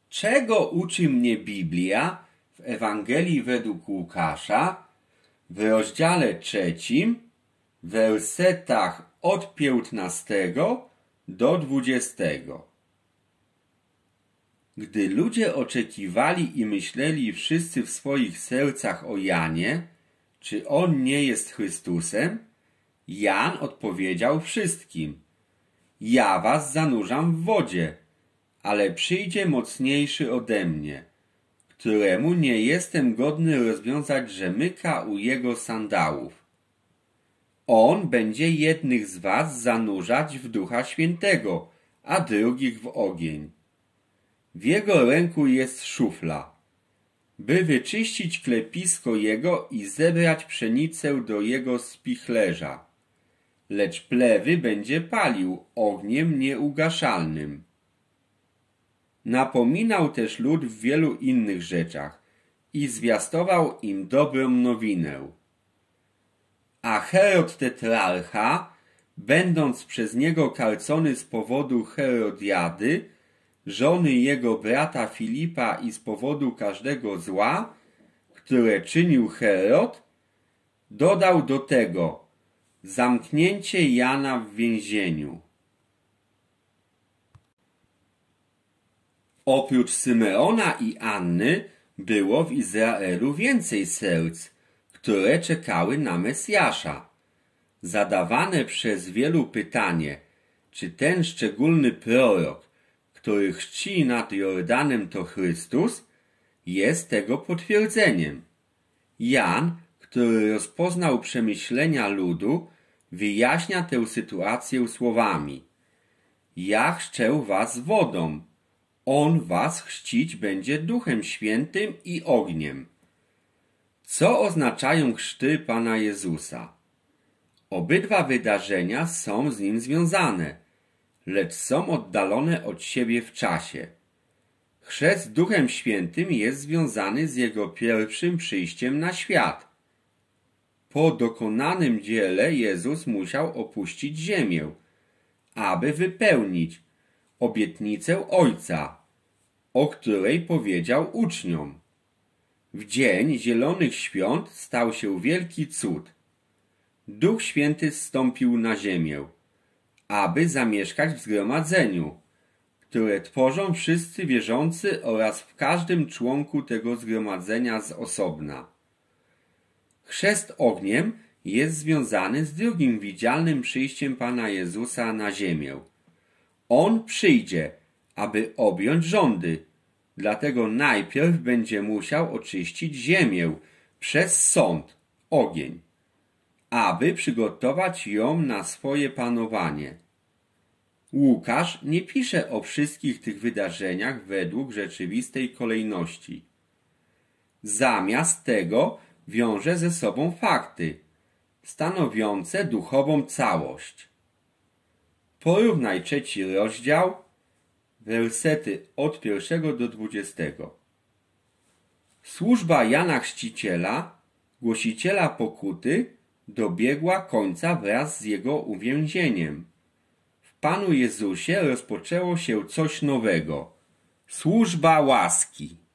Czego uczy mnie Biblia w Ewangelii według Łukasza w rozdziale 3, w wersetach od 15 do 20? Gdy ludzie oczekiwali i myśleli wszyscy w swoich sercach o Janie, czy on nie jest Chrystusem, Jan odpowiedział wszystkim: ja was zanurzam w wodzie, ale przyjdzie mocniejszy ode mnie, któremu nie jestem godny rozwiązać rzemyka u jego sandałów. On będzie jednych z was zanurzać w Ducha Świętego, a drugich w ogień. W jego ręku jest szufla, by wyczyścić klepisko jego i zebrać pszenicę do jego spichlerza, lecz plewy będzie palił ogniem nieugaszalnym. Napominał też lud w wielu innych rzeczach i zwiastował im dobrą nowinę. A Herod tetrarcha, będąc przez niego karcony z powodu Herodiady, żony jego brata Filipa i z powodu każdego zła, które czynił Herod, dodał do tego zamknięcie Jana w więzieniu. Oprócz Symeona i Anny było w Izraelu więcej serc, które czekały na Mesjasza. Zadawane przez wielu pytanie, czy ten szczególny prorok, który chrzci nad Jordanem, to Chrystus, jest tego potwierdzeniem. Jan, który rozpoznał przemyślenia ludu, wyjaśnia tę sytuację słowami: ja chrzczę was wodą, on was chrzcić będzie Duchem Świętym i ogniem. Co oznaczają chrzty Pana Jezusa? Obydwa wydarzenia są z nim związane, lecz są oddalone od siebie w czasie. Chrzest Duchem Świętym jest związany z jego pierwszym przyjściem na świat. Po dokonanym dziele Jezus musiał opuścić ziemię, aby wypełnić obietnicę Ojca, o której powiedział uczniom. W dzień Zielonych Świąt stał się wielki cud. Duch Święty zstąpił na ziemię, aby zamieszkać w zgromadzeniu, które tworzą wszyscy wierzący oraz w każdym członku tego zgromadzenia z osobna. Chrzest ogniem jest związany z drugim widzialnym przyjściem Pana Jezusa na ziemię. On przyjdzie, aby objąć rządy, dlatego najpierw będzie musiał oczyścić ziemię przez sąd, ogień, aby przygotować ją na swoje panowanie. Łukasz nie pisze o wszystkich tych wydarzeniach według rzeczywistej kolejności. Zamiast tego wiąże ze sobą fakty, stanowiące duchową całość. Porównaj 3 rozdział, wersety od 1 do 20. Służba Jana Chrzciciela, głosiciela pokuty, dobiegła końca wraz z jego uwięzieniem. W Panu Jezusie rozpoczęło się coś nowego – służba łaski.